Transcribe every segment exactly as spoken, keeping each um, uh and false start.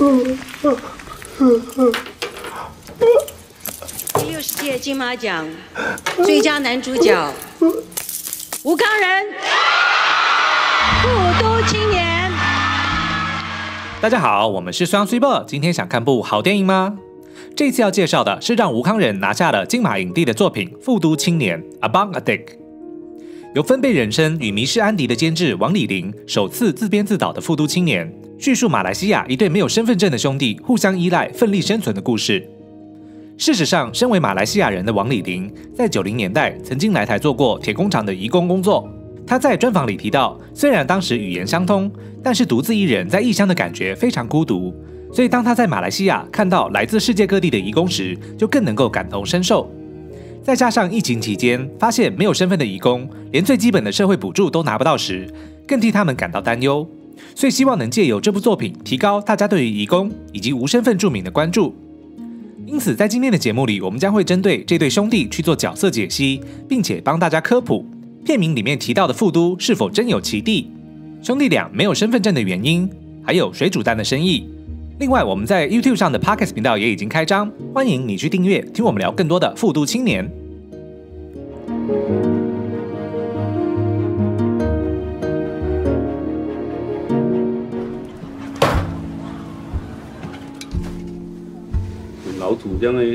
第六十届金马奖最佳男主角吴慷仁，富都青年。 大家好，我们是双 Super， 今天想看部好电影吗？这次要介绍的是让吴慷仁拿下了金马影帝的作品《富都青年》Abang Adik， 由分贝人生与迷失安迪的监制王礼麟首次自编自导的《富都青年》，叙述马来西亚一对没有身份证的兄弟互相依赖、奋力生存的故事。事实上，身为马来西亚人的王礼麟，在九零年代曾经来台做过铁工厂的移工工作。他在专访里提到，虽然当时语言相通，但是独自一人在异乡的感觉非常孤独。所以当他在马来西亚看到来自世界各地的移工时，就更能够感同身受。再加上疫情期间发现没有身份的移工连最基本的社会补助都拿不到时，更替他们感到担忧。所以希望能借由这部作品提高大家对于移工以及无身份住民的关注。因此在今天的节目里，我们将会针对这对兄弟去做角色解析，并且帮大家科普片名里面提到的富都是否真有其地，兄弟俩没有身份证的原因，还有水煮蛋的生意。另外，我们在 YouTube 上的 Podcast 频道也已经开张，欢迎你去订阅，听我们聊更多的富都青年。 老土这样的。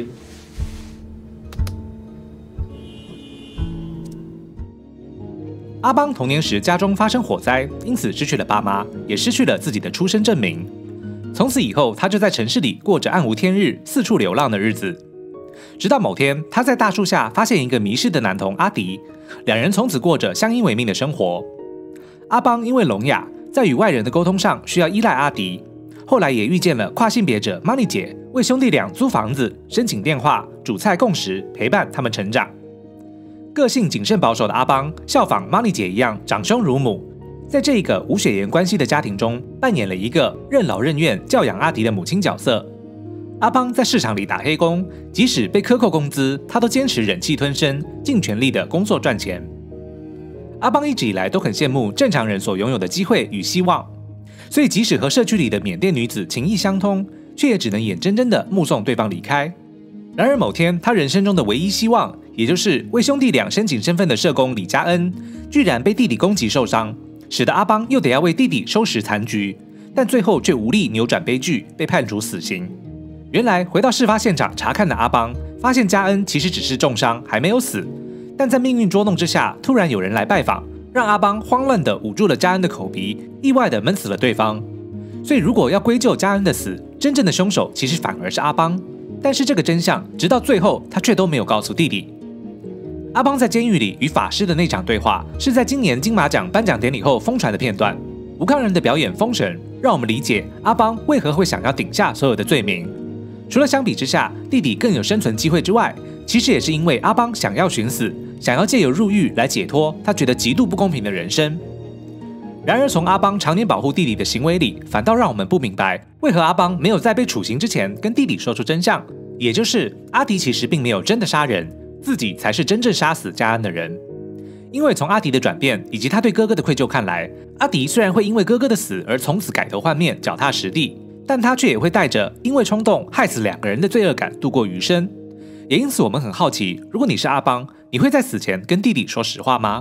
阿邦童年时家中发生火灾，因此失去了爸妈，也失去了自己的出生证明。从此以后，他就在城市里过着暗无天日、四处流浪的日子。直到某天，他在大树下发现一个迷失的男童阿迪，两人从此过着相依为命的生活。阿邦因为聋哑，在与外人的沟通上需要依赖阿迪。后来也遇见了跨性别者 Money 姐，为兄弟俩租房子、申请电话、煮菜供食，陪伴他们成长。个性谨慎保守的阿邦，效仿 Money 姐一样长兄如母。在这个无血缘关系的家庭中，扮演了一个任劳任怨教养阿迪的母亲角色。阿邦在市场里打黑工，即使被克扣工资，他都坚持忍气吞声，尽全力的工作赚钱。阿邦一直以来都很羡慕正常人所拥有的机会与希望，所以即使和社区里的缅甸女子情意相通，却也只能眼睁睁的目送对方离开。然而某天，他人生中的唯一希望，也就是为兄弟俩申请身份的社工李嘉恩，居然被弟弟攻击受伤，使得阿邦又得要为弟弟收拾残局，但最后却无力扭转悲剧，被判处死刑。原来回到事发现场查看的阿邦，发现嘉恩其实只是重伤，还没有死。但在命运捉弄之下，突然有人来拜访，让阿邦慌乱地捂住了嘉恩的口鼻，意外地闷死了对方。所以如果要归咎嘉恩的死，真正的凶手其实反而是阿邦。但是这个真相，直到最后他却都没有告诉弟弟。阿邦在监狱里与法师的那场对话，是在今年金马奖颁奖典礼后疯传的片段。吴慷仁的表演封神，让我们理解阿邦为何会想要顶下所有的罪名。除了相比之下弟弟更有生存机会之外，其实也是因为阿邦想要寻死，想要借由入狱来解脱他觉得极度不公平的人生。然而从阿邦常年保护弟弟的行为里，反倒让我们不明白，为何阿邦没有在被处刑之前跟弟弟说出真相，也就是阿迪其实并没有真的杀人，自己才是真正杀死嘉恩的人。因为从阿迪的转变以及他对哥哥的愧疚看来，阿迪虽然会因为哥哥的死而从此改头换面、脚踏实地，但他却也会带着因为冲动害死两个人的罪恶感度过余生。也因此我们很好奇，如果你是阿邦，你会在死前跟弟弟说实话吗？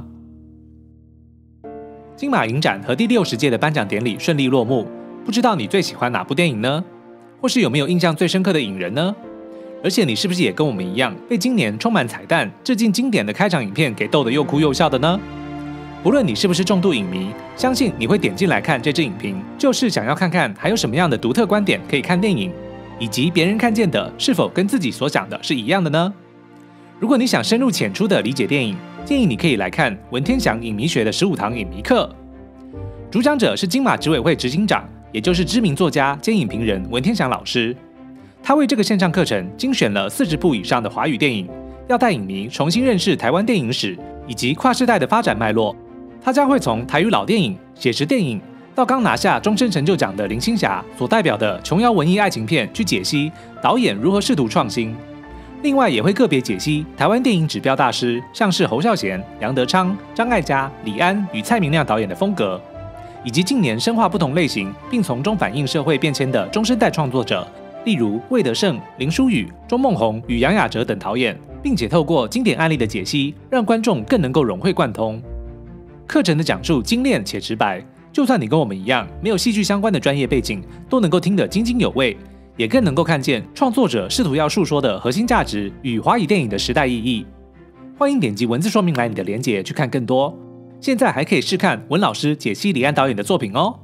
金马影展和第六十届的颁奖典礼顺利落幕，不知道你最喜欢哪部电影呢？或是有没有印象最深刻的影人呢？而且你是不是也跟我们一样，被今年充满彩蛋、致敬经典的开场影片给逗得又哭又笑的呢？不论你是不是重度影迷，相信你会点进来看这支影评，就是想要看看还有什么样的独特观点可以看电影，以及别人看见的是否跟自己所想的是一样的呢？如果你想深入浅出的理解电影，建议你可以来看文天祥影迷学的十五堂影迷课。主讲者是金马执委会执行长，也就是知名作家兼影评人文天祥老师。他为这个线上课程精选了四十部以上的华语电影，要带影迷重新认识台湾电影史以及跨世代的发展脉络。他将会从台语老电影、写实电影，到刚拿下终身成就奖的林青霞所代表的琼瑶文艺爱情片去解析导演如何试图创新。另外也会个别解析台湾电影指标大师，像是侯孝贤、杨德昌、张艾嘉、李安与蔡明亮导演的风格， 以及近年深化不同类型，并从中反映社会变迁的中生代创作者，例如魏德胜、林书宇、钟孟宏与杨雅哲等导演，并且透过经典案例的解析，让观众更能够融会贯通。课程的讲述精炼且直白，就算你跟我们一样没有戏剧相关的专业背景，都能够听得津津有味，也更能够看见创作者试图要述说的核心价值与华语电影的时代意义。欢迎点击文字说明栏里的连结去看更多。现在还可以试看文老师解析李安导演的作品哦。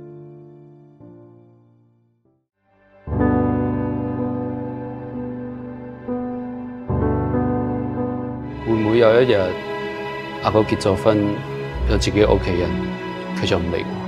會唔會有一日阿哥結咗婚，有自己屋企人，佢就唔嚟我？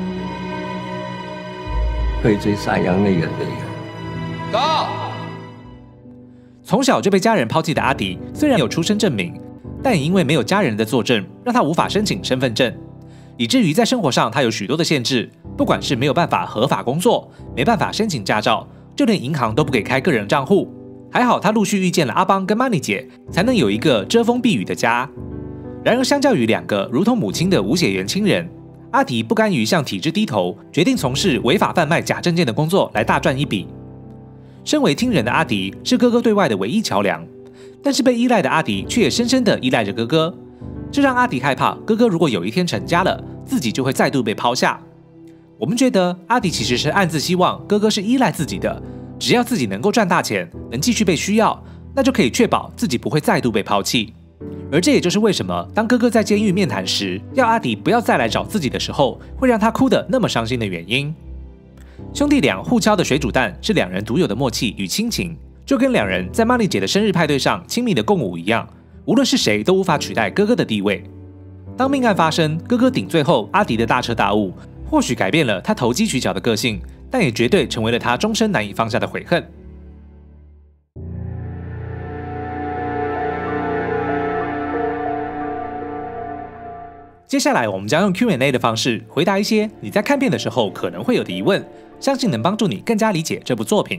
佢最散養嘅人嚟嘅。 哥， 從小就被家人拋棄的阿迪，雖然有出生證明，但也因為沒有家人的作證，讓他無法申請身份證，以至於在生活上他有許多的限制，不管是沒有辦法合法工作，沒辦法申請駕照，就連銀行都不給開個人賬戶。還好他陸續遇見了阿邦跟 Money 姐，才能有一個遮風避雨的家。然而相較於兩個如同母親的無血緣親人，阿迪不甘於向體制低頭，決定從事違法販賣假證件的工作來大賺一筆。身為聽人的阿迪是哥哥對外的唯一橋梁，但是被依賴的阿迪卻也深深地依賴着哥哥，這讓阿迪害怕哥哥如果有一天成家了，自己就會再度被拋下。我們覺得阿迪其實是暗自希望哥哥是依賴自己的，只要自己能夠賺大錢，能繼續被需要，那就可以確保自己不會再度被拋棄。而這也就是為什麼當哥哥在監獄面談時，要阿迪不要再來找自己的時候，會讓他哭得那麼傷心的原因。兄弟倆互敲的水煮蛋是兩人獨有的默契與親情，就跟兩人在 Money 姐的生日派對上親密的共舞一樣，無論是誰都無法取代哥哥的地位。當命案發生，哥哥頂罪後，阿迪的大徹大悟，或許改變了他投機取巧的個性，但也絕對成為了他終身難以放下的悔恨。接下來我們將用 Q and A 的方式回答一些你在看片的時候可能會有的疑問，相信能幫助你更加理解這部作品。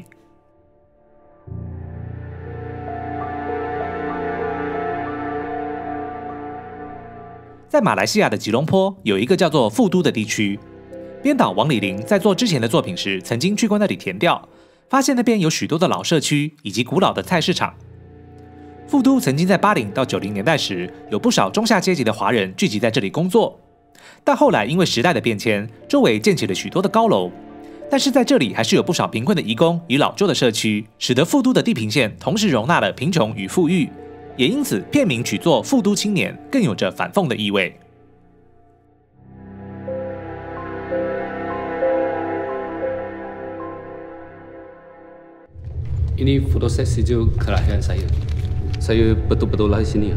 在馬來西亞的吉隆坡有一個叫做富都的地區，編導王李玲在做之前的作品時曾經去過那裡田調，發現那邊有許多的老社區以及古老的菜市場。富都曾經在八零到九零年代時，有不少中下階級的華人聚集在這裡工作，但後來因為時代的變遷，周圍建起了許多的高樓，但是在這裡還是有不少貧困的移工與老舊的社區，使得富都的地平線同時容納了貧窮與富裕，也因此片名取作《富都青年》，更有着反諷的意味。 Ini foto sesi就kelahiran saya. Saya betul-betul lahir sini.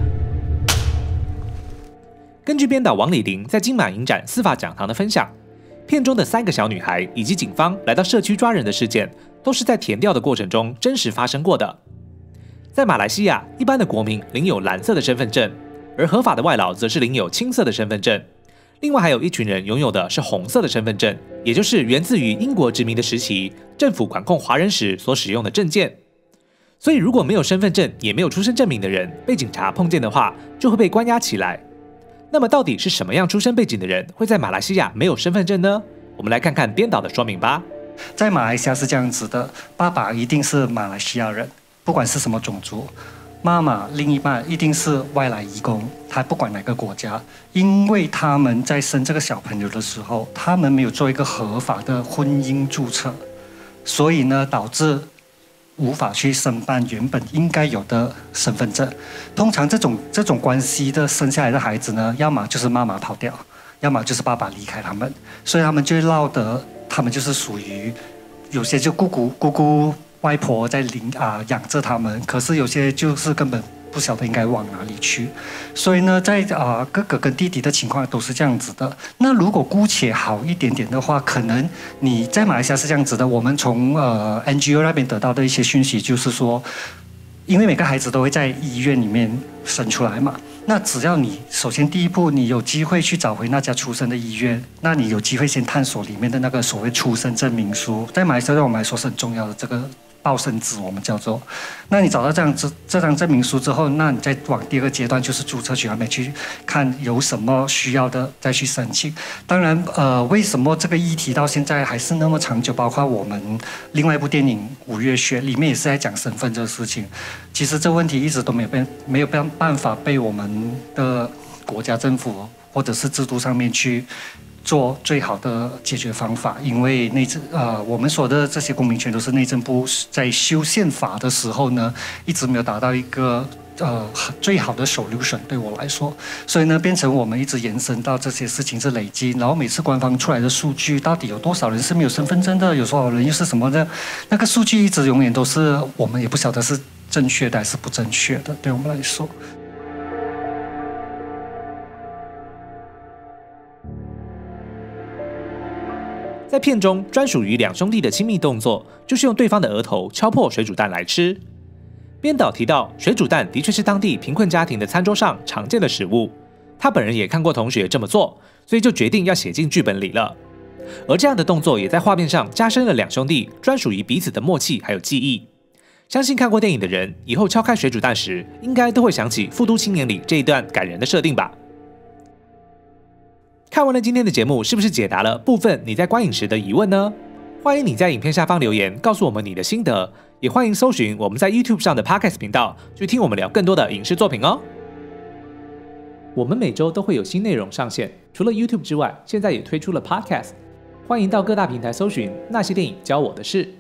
根據編導王李玲在金馬影展司法講堂的分享，片中的三個小女孩以及警方來到社區抓人的事件，都是在田調的過程中真實發生過的。在馬來西亞，一般的國民領有藍色的身份證，而合法的外勞則是領有青色的身份證。另外還有一群人擁有的是紅色的身份證，也就是源自於英國殖民的時期，政府管控華人時所使用的證件。所以如果沒有身份證也沒有出生證明的人被警察碰見的話，就會被關押起來。那麼到底是什麼樣出身背景的人會在馬來西亞沒有身份證呢？我們來看看編導的說明吧。 在馬來西亞是這樣子的，爸爸一定是馬來西亞人，不管是什麼種族。媽媽另一半一定是外來移工，他不管哪個國家，因為他們在生這個小朋友的時候，他們沒有做一個合法的婚姻註冊，所以呢導致無法去申辦原本應該有的身份證。通常這種這種關係的生下來的孩子呢，要麼就是媽媽跑掉，要麼就是爸爸離開他們，所以他們就落得，他們就是屬於有些就姑姑姑姑外婆在領啊養着他們，可是有些就是根本不曉得應該往哪裡去。所以呢，在啊哥哥跟弟弟的情況都是這樣子的。那如果姑且好一點點的話，可能你在馬來西亞是這樣子的。我們從呃 N G O 那邊得到的一些訊息就是說，因為每個孩子都會在醫院裡面生出來嘛，那只要你首先第一步你有機會去找回那家出生的醫院，那你有機會先探索裡面的那個所謂出生證明書，在馬來西亞對我們來說是很重要的這個报生纸，我们叫做。那你找到这样这这张证明书之后，那你再往第二个阶段就是注册局那边去看有什么需要的再去申请。当然，呃，为什么这个议题到现在还是那么长久？包括我们另外一部电影《五月雪》里面也是在讲身份这个事情。其实这问题一直都没有被没有办法被我们的国家政府或者是制度上面去做最好的解决方法，因为内政呃，我们说的这些公民权都是内政部在修宪法的时候呢，一直没有达到一个呃最好的 solution 对我来说，所以呢，变成我们一直延伸到这些事情是累积，然后每次官方出来的数据到底有多少人是没有身份证的，有多少人又是什么的，那个数据一直永远都是我们也不晓得是正确的还是不正确的，对我们来说。 在片中，专属于两兄弟的亲密动作，就是用对方的额头敲破水煮蛋来吃。编导提到，水煮蛋的确是当地贫困家庭的餐桌上常见的食物。他本人也看过同学这么做，所以就决定要写进剧本里了。而这样的动作也在画面上加深了两兄弟专属于彼此的默契还有记忆。相信看过电影的人，以后敲开水煮蛋时，应该都会想起《富都青年》里这一段感人的设定吧。看完了今天的节目，是不是解答了部分你在观影时的疑问呢？欢迎你在影片下方留言，告诉我们你的心得，也欢迎搜寻我们在 YouTube 上的 Podcast 频道，去听我们聊更多的影视作品哦。我们每周都会有新内容上线，除了 YouTube 之外，现在也推出了 Podcast， 欢迎到各大平台搜寻那些电影教我的事。